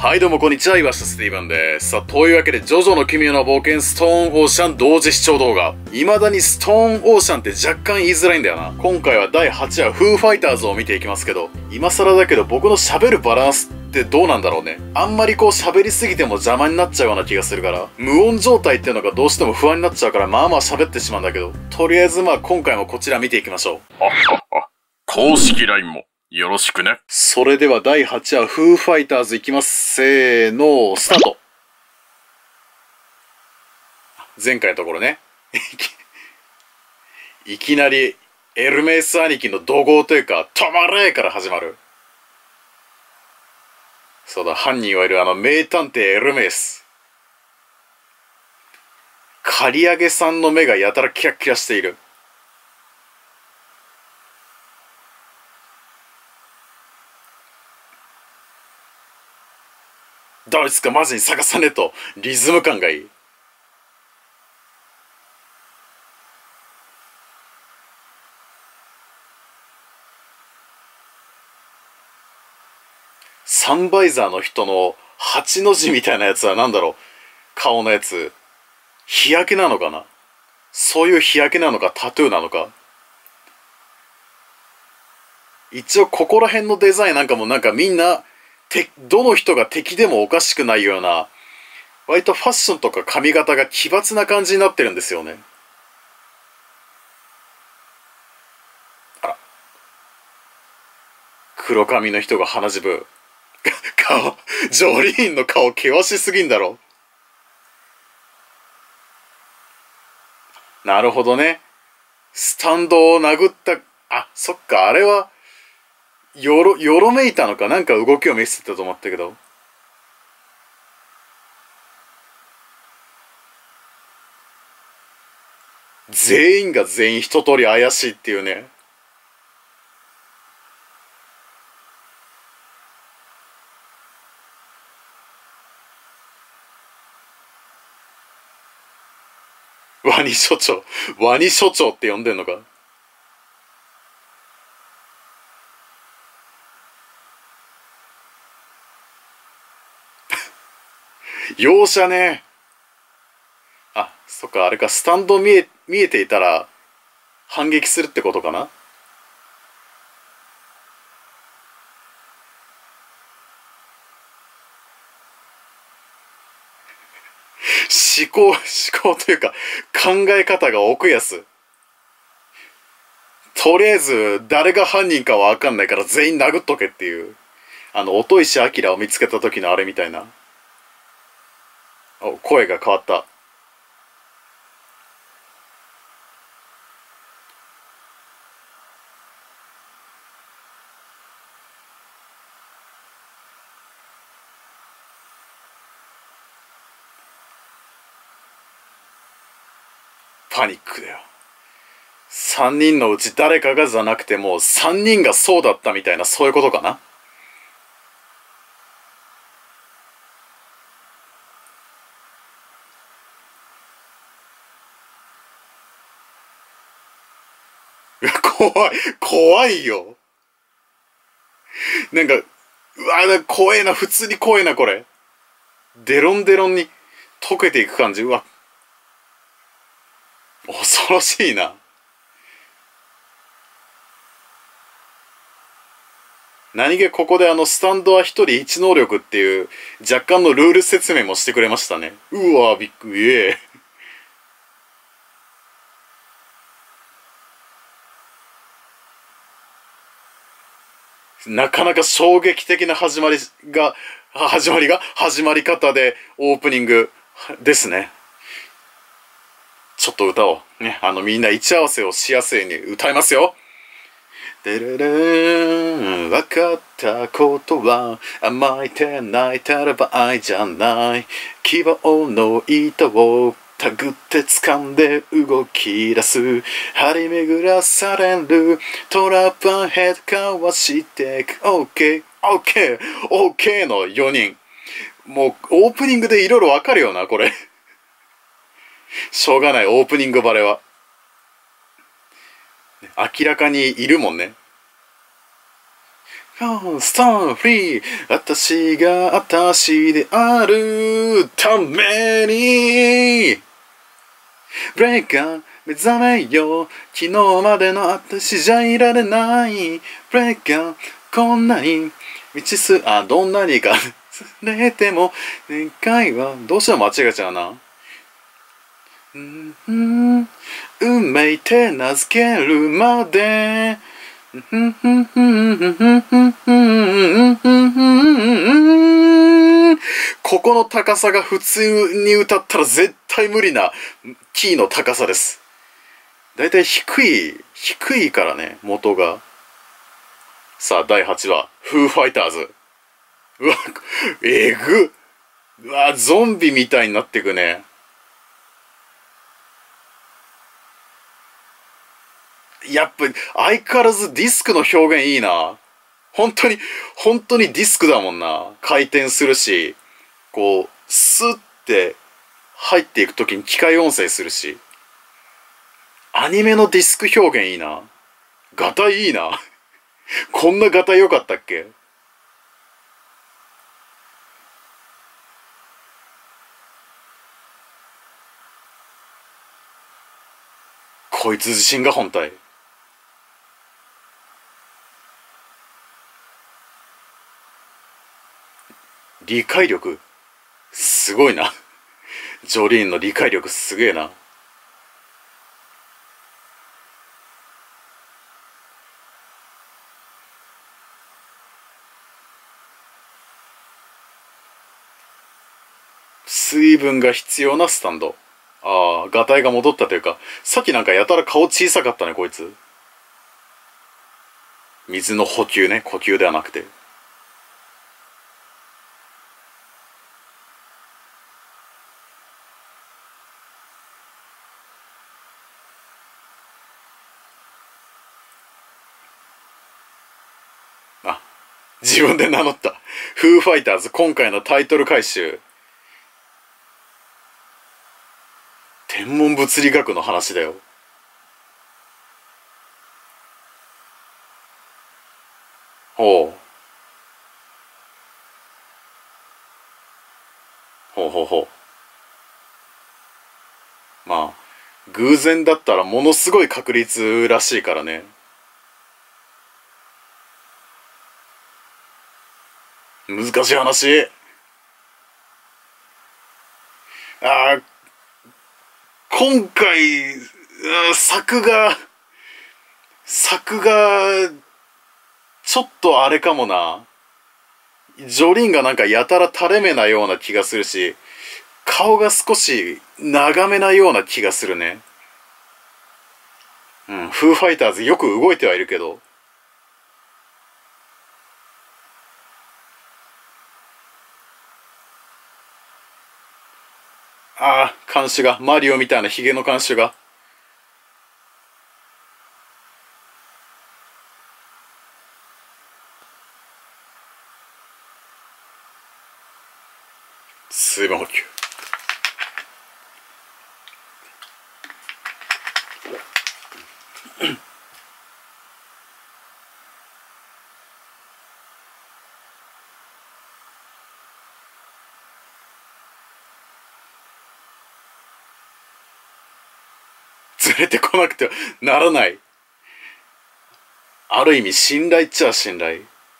はいどうもこんにちは、岩下スティーブンです。さあ、というわけで、ジョジョの奇妙な冒険ストーンオーシャン同時視聴動画。未だにストーンオーシャンって若干言いづらいんだよな。今回は第8話、フーファイターズを見ていきますけど、今更だけど僕の喋るバランスってどうなんだろうね。あんまりこう喋りすぎても邪魔になっちゃうような気がするから、無音状態っていうのがどうしても不安になっちゃうから、まあまあ喋ってしまうんだけど、とりあえずまあ今回もこちら見ていきましょう。公式 LINE もよろしくね。それでは第8話、フーファイターズいきます。せーの、スタート。前回のところね。いきなり、エルメス兄貴の怒号というか、止まれから始まる。そうだ、犯人はいる名探偵エルメス。刈り上げさんの目がやたらキラッキラしている。どいつかマジに探さねえと、リズム感がいい。サンバイザーの人の8の字みたいなやつは何だろう。顔のやつ。日焼けなのかな。そういう日焼けなのかタトゥーなのか。一応ここら辺のデザインなんかもなんかみんな、どの人が敵でもおかしくないような、割とファッションとか髪型が奇抜な感じになってるんですよね。あら。黒髪の人が鼻血ぶ。ジョリーンの顔険しすぎんだろ。なるほどね。スタンドを殴った、そっか、あれは、よろめいたのかなんか動きを見せてたと思ったけど。全員が全員一通り怪しいっていうね。ワニ所長。ワニ所長って呼んでんのか。容赦ね。そっか、あれか、スタンド見えていたら、反撃するってことかな。思考というか、考え方が奥安。とりあえず、誰が犯人かはわかんないから全員殴っとけっていう。音石明を見つけた時のあれみたいな。声が変わった。パニックだよ。3人のうち誰かがじゃなくても3人がそうだったみたいな、そういうことかな。怖いよ。なんか、怖えな、普通に怖えな、これ。デロンデロンに溶けていく感じ。恐ろしいな。何気ここでスタンドは一人一能力っていう若干のルール説明もしてくれましたね。うわびっくり。なかなか衝撃的な始まり方でオープニングですね。ちょっと歌おう。ね、みんな位置合わせをしやすいように歌いますよ。でるるん、分かったことは甘えて泣いてる場合じゃない。希望の糸を手繰って掴んで動き出す。張り巡らされるトラップはヘッドかわしていく。OKの4人。もうオープニングでいろいろわかるよなこれ。しょうがない、オープニングバレは明らかにいるもんね。 スターフリー、私が私であるためにブレイカー目覚めよ、昨日までの私じゃいられない。ブレイカーこんなにどんなにかれても願いはどうしても間違えちゃうな。運命って名付けるまでここの高さが普通に歌ったら絶対無理なキーの高さです。だいたい低いからね、元が。さあ、第8話、フーファイターズ。うわ、えぐ。うわ、ゾンビみたいになってくね。やっぱ、相変わらずディスクの表現いいな。本当にディスクだもんな。回転するし、こう、スッて入っていくときに機械音声するし。アニメのディスク表現いいな。ガタイいいな。こんなガタイ良かったっけ？こいつ自信が本体。理解力すごいな。ジョリーンの理解力すげえな。水分が必要なスタンド。ああ、ガタイが戻ったというか、さっきなんかやたら顔小さかったね、こいつ。水の補給ね、呼吸ではなくて。あ、自分で名乗った。フーファイターズ今回のタイトル回収。天文物理学の話だよ。ほう。ほうほうほう。まあ、偶然だったらものすごい確率らしいからね。難しい話。ああ、今回、作が、ちょっとあれかもな。ジョリーンがなんかやたら垂れ目なような気がするし、顔が少し長めなような気がするね。うん、フーファイターズよく動いてはいるけど。ああ、看守が、マリオみたいなヒゲの看守が。水分補給。連れてこなくてはならない。ある意味信頼っちゃ信頼。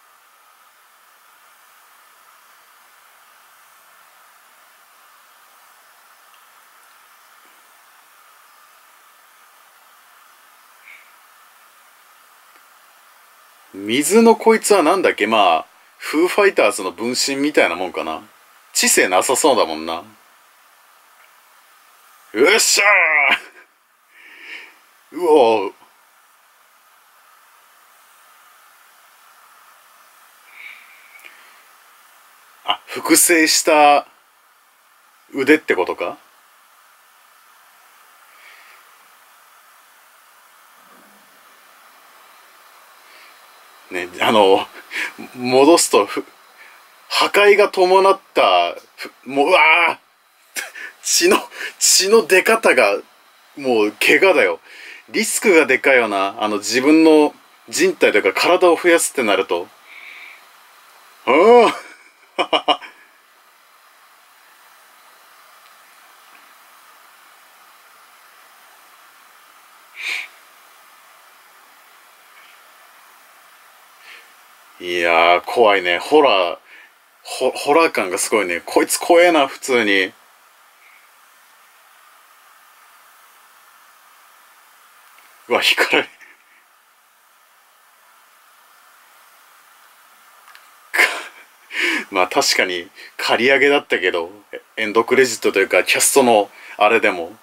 水のこいつはなんだっけ、まあ、フーファイターズの分身みたいなもんかな。知性なさそうだもんな。よっしゃー、うおー、あ、複製した腕ってことか。ね、戻すと、破壊が伴った、もう、うわー血の出方が、もう、怪我だよ。リスクがでかいよな。自分の人体というか体を増やすってなると。 うん。いやー、怖いね。ホラー感がすごいね。こいつ怖えな、普通に。うわ、光られ、まあ確かに借り上げだったけど、エンドクレジットというかキャストのあれでも、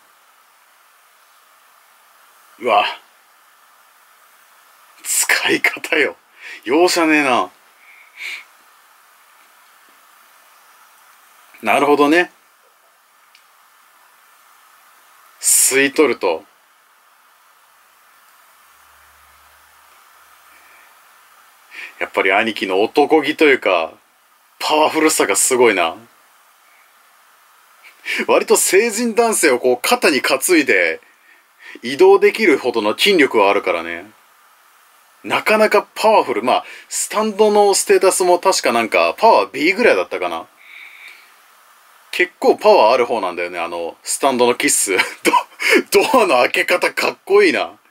うわ、使い方よ。容赦ねえな。なるほどね。吸い取ると。やっぱり兄貴の男気というか、パワフルさがすごいな。割と成人男性をこう肩に担いで移動できるほどの筋力はあるからね。なかなかパワフル。まあ、スタンドのステータスも確かなんかパワー B ぐらいだったかな。結構パワーある方なんだよね、スタンドのキッス。ドアの開け方かっこいいな。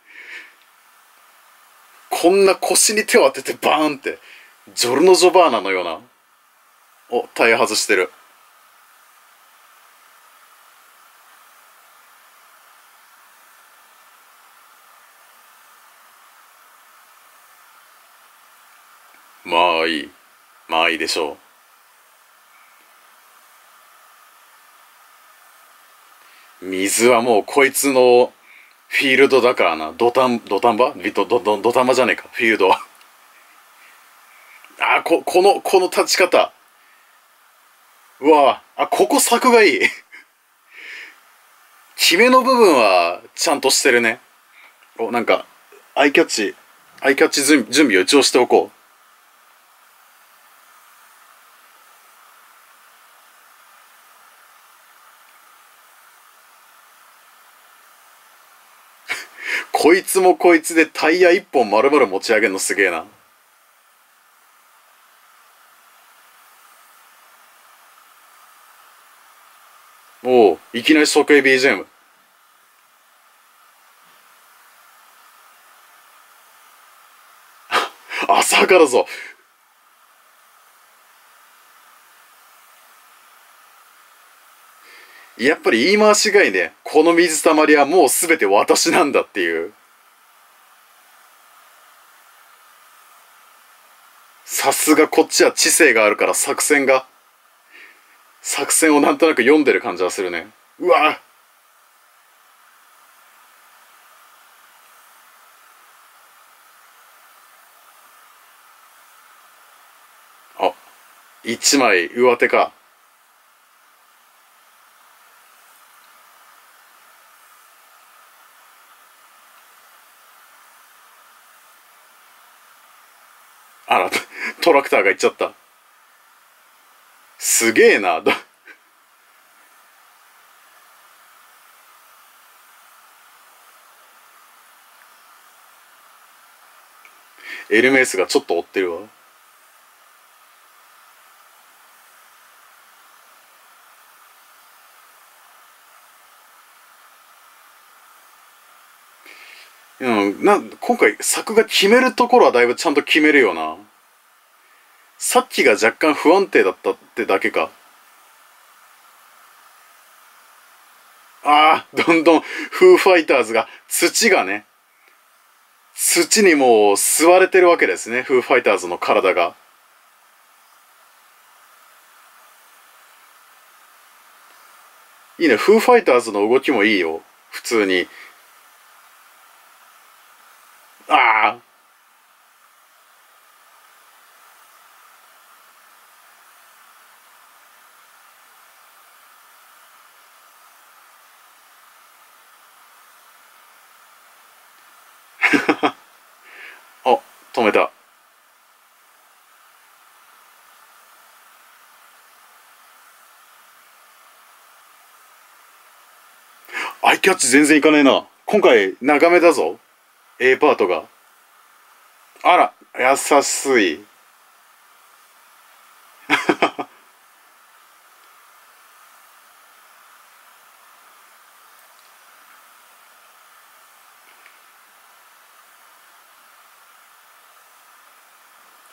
こんな腰に手を当ててバーンって。ジョルノ・ジョバーナのような。お、タイヤ外してる。まあいい。まあいいでしょう。水はもうこいつのフィールドだからな。土壇場土壇場じゃねえか。フィールド。この立ち方。うわここ柵がいい。決めの部分はちゃんとしてるね。お、なんか、アイキャッチ、アイキャッチ準備を一応しておこう。こいつもこいつでタイヤ一本丸々持ち上げるのすげえな。おお、いきなり即位 BGM。朝からぞ。やっぱり言い回しがいいね。この水たまりはもうすべて私なんだっていう。さすがこっちは知性があるから作戦をなんとなく読んでる感じはするね。うわあ、一枚上手か。あら、トラクターが行っちゃった。すげえな。エルメイスがちょっと追ってるわ。うん、今回作が決めるところはだいぶちゃんと決めるよな。さっきが若干不安定だったってだけか。どんどんフーファイターズが、土がね、土にもう吸われてるわけですね、フーファイターズの体が。いいね、フーファイターズの動きもいいよ。普通に。ああ、止めた。アイキャッチ全然いかねえな。今回長めだぞ。A パートが。あら、優しい。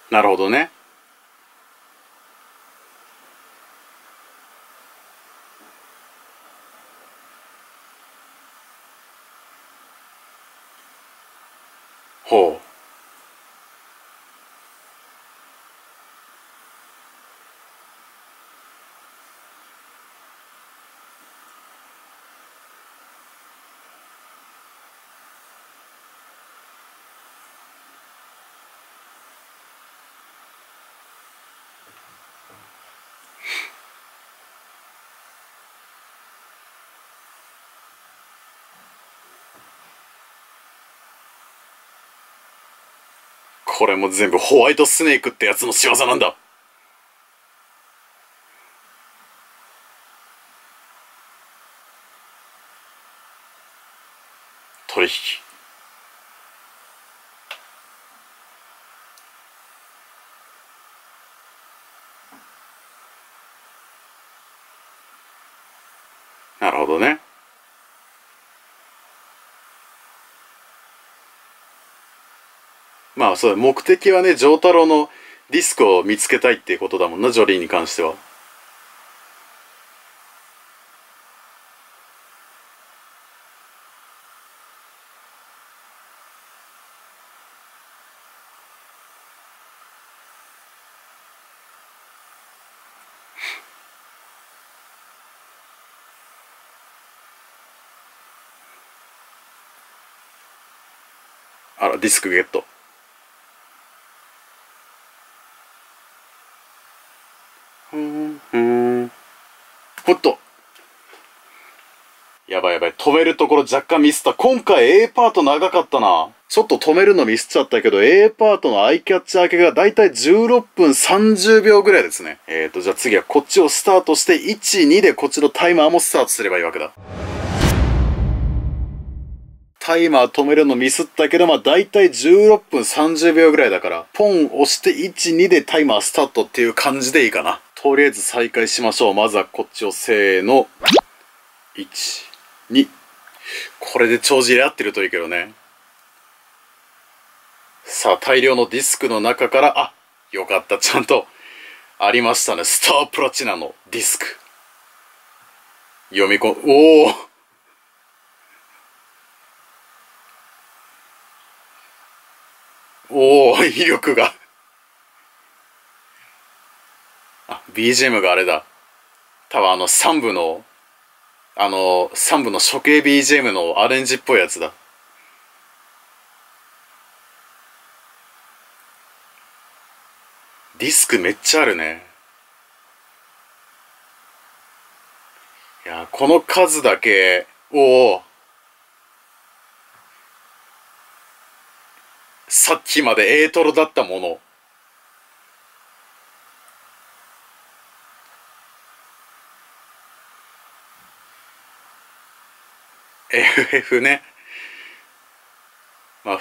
なるほどね。ほう。これも全部ホワイトスネークってやつの仕業なんだ。取引。なるほどね。まあそう、目的はね、ジョータロのディスクを見つけたいっていうことだもんな、ジョリーに関しては。あら、ディスクゲット。ほっと。やばいやばい。止めるところ若干ミスった。今回 A パート長かったな。ちょっと止めるのミスっちゃったけど、A パートのアイキャッチ明けがだいたい16分30秒ぐらいですね。じゃあ次はこっちをスタートして、1、2でこっちのタイマーもスタートすればいいわけだ。タイマー止めるのミスったけど、まあだいたい16分30秒ぐらいだから、ポン押して1、2でタイマースタートっていう感じでいいかな。とりあえず再開しましょう。まずはこっちをせーの。1、2。これで帳尻合ってるといいけどね。さあ、大量のディスクの中から、あ、よかった。ちゃんとありましたね。スタープラチナのディスク。読み込む。おー。おー、威力が。あ、BGM があれだ。多分3部の、3部の処刑 BGM のアレンジっぽいやつだ。ディスクめっちゃあるね。いや、この数だけ、おお。さっきまで A トロだったもの。FF ね。まあ、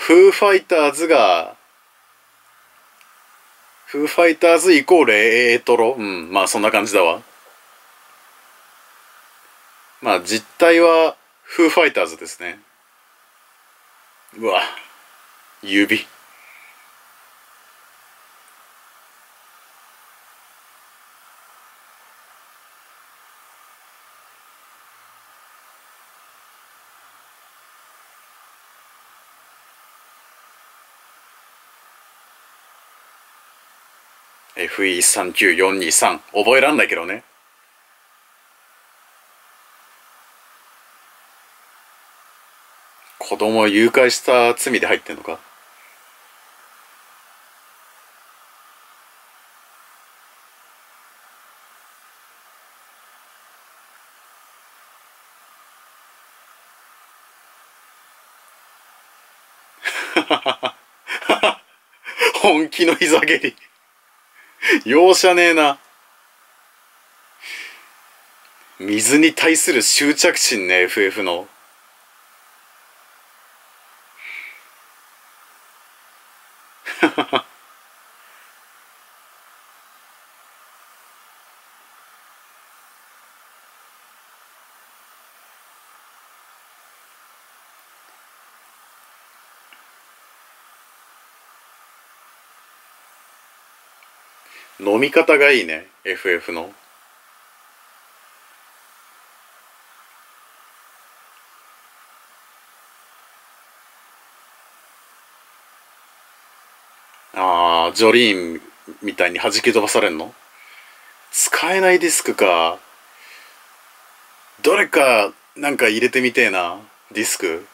フーファイターズイコール A トロ。うん、まあそんな感じだわ。まあ実態はフーファイターズですね。うわ、指。FE39423。覚えらんないけどね。子供を誘拐した罪で入ってんのか。本気の膝蹴り。容赦ねえな。水に対する執着心ね、FF の。 飲み方がいいね、FF の。ああ、ジョリーンみたいに弾き飛ばされんの？使えないディスクか。どれかなんか入れてみてえな、ディスク。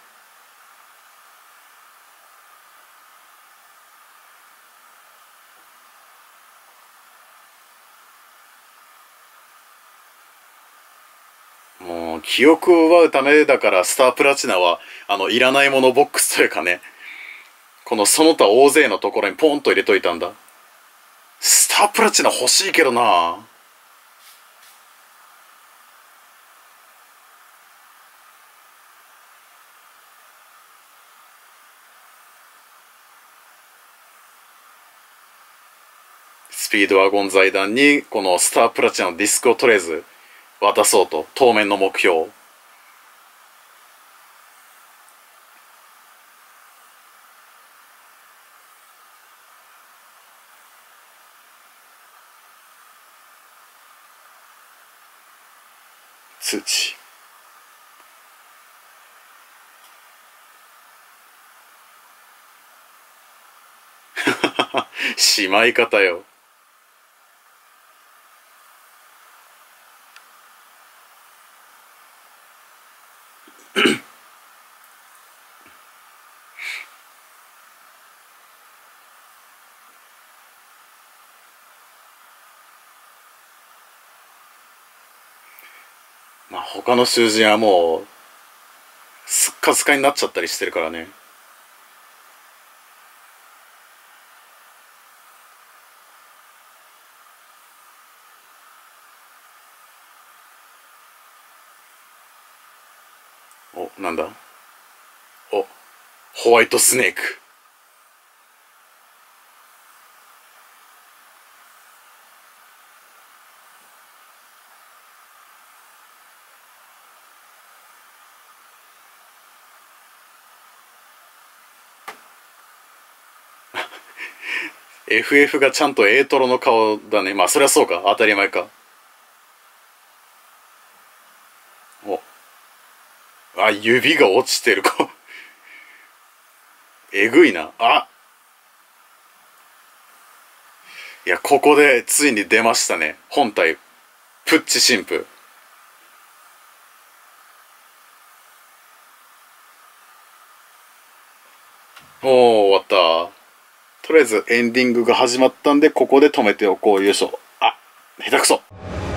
もう記憶を奪うためだからスタープラチナはいらないものボックスというかね、このその他大勢のところにポンと入れといたんだ。スタープラチナ欲しいけどな。スピードワゴン財団にこのスタープラチナのディスクをとりあえず渡そうと、当面の目標。通知。しまい方よ。まあ他の囚人はもうすっかすかになっちゃったりしてるからね。お、なんだ？お、ホワイトスネーク。FF がちゃんと A トロの顔だね。まあそりゃそうか、当たり前か。お、あ、指が落ちてる子。えぐいな。あ、いや、ここでついに出ましたね、本体プッチ神父。おー、終わった。とりあえずエンディングが始まったんで、ここで止めておこう。よいしょ。あ、下手くそ。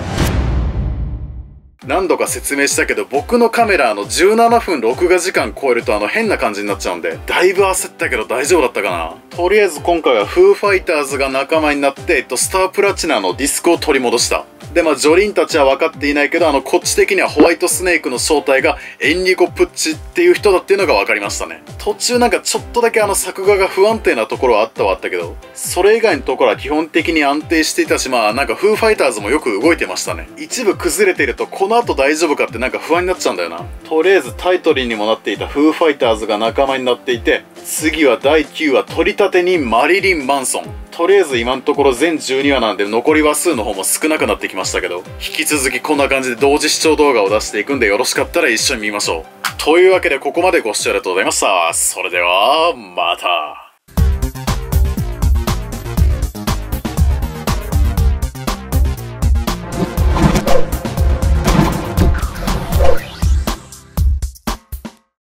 何度か説明したけど、僕のカメラ17分録画時間超えると変な感じになっちゃうんで、だいぶ焦ったけど大丈夫だったかな。とりあえず今回はフーファイターズが仲間になって、スタープラチナのディスクを取り戻した。で、まあ、ジョリンたちは分かっていないけど、こっち的にはホワイトスネークの正体がエンリコ・プッチっていう人だっていうのが分かりましたね。途中なんかちょっとだけ作画が不安定なところはあったはあったけど、それ以外のところは基本的に安定していたし、まあなんかフーファイターズもよく動いてましたね。一部崩れていると、この後大丈夫かってなんか不安になっちゃうんだよな。とりあえずタイトルにもなっていたフーファイターズが仲間になっていて、次は第9話取り立てにマリリン・マンソン。とりあえず今のところ全12話なんで残り話数の方も少なくなってきましたけど、引き続きこんな感じで同時視聴動画を出していくんで、よろしかったら一緒に見ましょう。というわけでここまでご視聴ありがとうございました。それではまた。